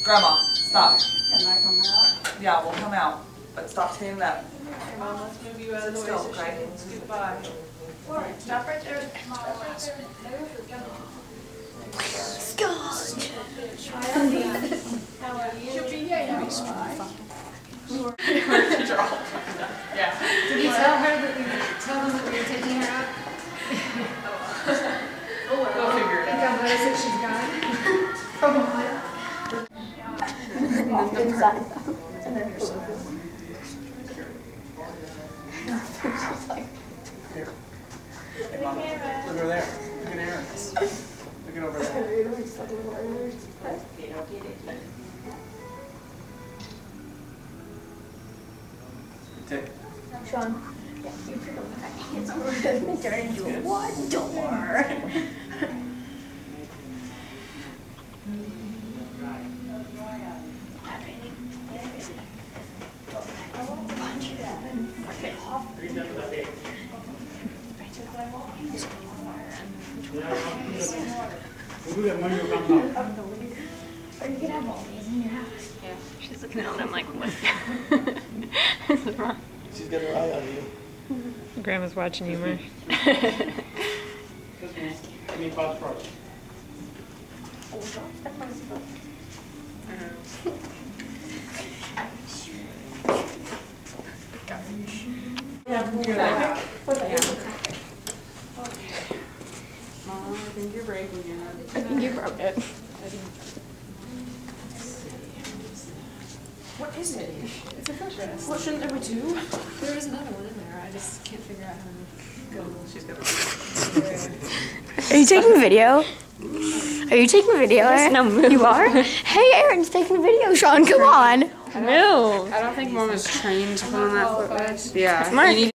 Grandma, stop. Can I come out? Yeah, we'll come out, but stop standing up. Okay, Mom, let's move you out of the way Still, so she right? can scoot by. Stop right there. Mom, right there. Scotch. How are you? She'll be here. Yeah. Yeah. Did you tell her that tell them that we were taking her out? We'll figure it I out. think I noticed that she's gone. Probably. Inside. And then here's some. Here. Hey, Mama. Look over there. Look at Aaron. Look at over there. Tick. Sean. Yeah, you pick up my hands over and turn into a one door. Or you could have all these in your house. Yeah. She's looking at them like, what is wrong? She's got her eye on you. Grandma's watching you, Mar. Any thoughts for us? Mom, I think you're breaking it. I think you broke it. What is it? It's a footrest. What shouldn't there be two? There is another one in there. I just can't figure out how to go. She's gonna. Are you taking video? Are you taking video? No, move. You are? Hey, Aaron's taking video. Sean, come on. No. I don't think Mom is trained to put on that footrest. Yeah. Mark. You need